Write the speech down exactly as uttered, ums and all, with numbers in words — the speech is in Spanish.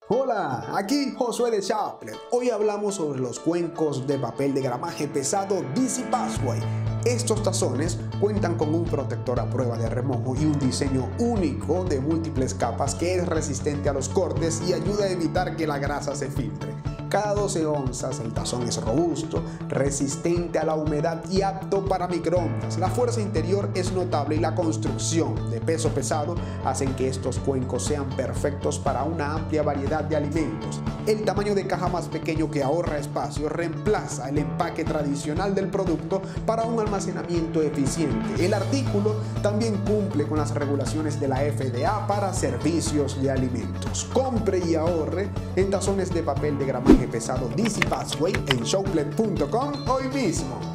Hola, aquí Josué de Shoplet. Hoy hablamos sobre los cuencos de papel de gramaje pesado D C Passway. Estos tazones cuentan con un protector a prueba de remojo y un diseño único de múltiples capas que es resistente a los cortes y ayuda a evitar que la grasa se filtre. Cada doce onzas el tazón es robusto, resistente a la humedad y apto para microondas. La fuerza interior es notable y la construcción de peso pesado hacen que estos cuencos sean perfectos para una amplia variedad de alimentos. El tamaño de caja más pequeño que ahorra espacio reemplaza el empaque tradicional del producto para un almacenamiento eficiente. El artículo también cumple con las regulaciones de la F D A para servicios de alimentos. Compre y ahorre en tazones de papel de gramaje pesado D C Passway en shoplet punto com hoy mismo.